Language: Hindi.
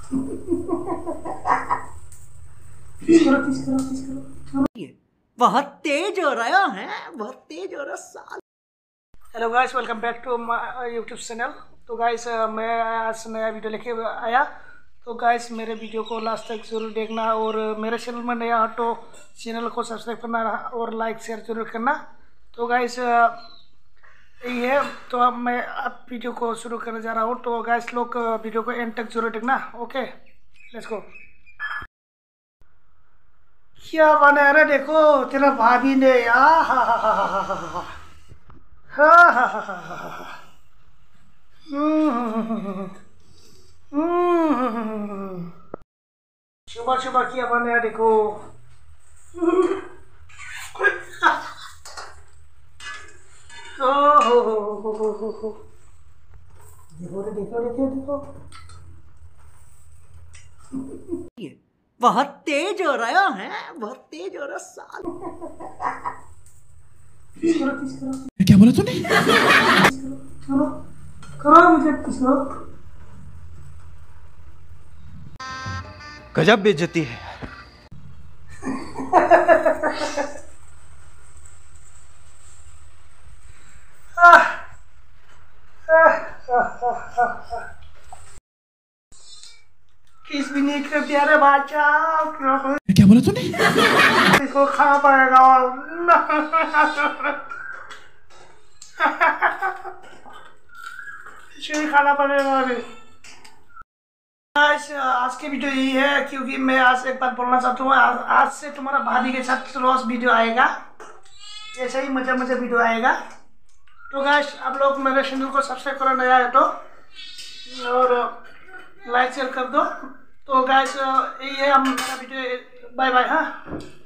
बहुत तेज हो रहा है, बहुत तेज हो रहा साल। Hello guys, welcome back to my YouTube channel. तो गाइस मैं आज नया वीडियो लेके आया। तो गाइस मेरे वीडियो को लास्ट तक जरूर देखना, और मेरे चैनल में नया हो तो चैनल को सब्सक्राइब करना और लाइक शेयर जरूर करना। तो गाइस यही है। तो अब मैं वीडियो को शुरू करने जा रहा हूँ। तो गाइस लोग वीडियो को एंड तक जरूर देखना। Okay, let's go. क्या बना रहे, देखो तेरा भाभी ने यार। सुबह सुबह किया बना, देखो। देखो देखो देखो देखो, बहुत तेज हो रहा है, बहुत तेज हो रहा साल। क्या बोला तूने? करो करो, मुझे करो। गजब बेइज्जती है। किस भी नहीं कर प्यारे बाचा। क्या बोला तूने? इसको खाना पड़ेगा। इसे खाना पड़ेगा अभी। आज की वीडियो यही है, क्योंकि मैं आज एक बार बोलना चाहता हूँ, आज से तुम्हारा भाभी के साथ रोज वीडियो आएगा। ऐसे ही मजा मजा वीडियो आएगा। तो गाइस आप लोग मेरे चैनल को सब्सक्राइब करना नया है तो, और लाइक शेयर कर दो। तो गाइस यही है हमारा वीडियो। Bye bye. हाँ।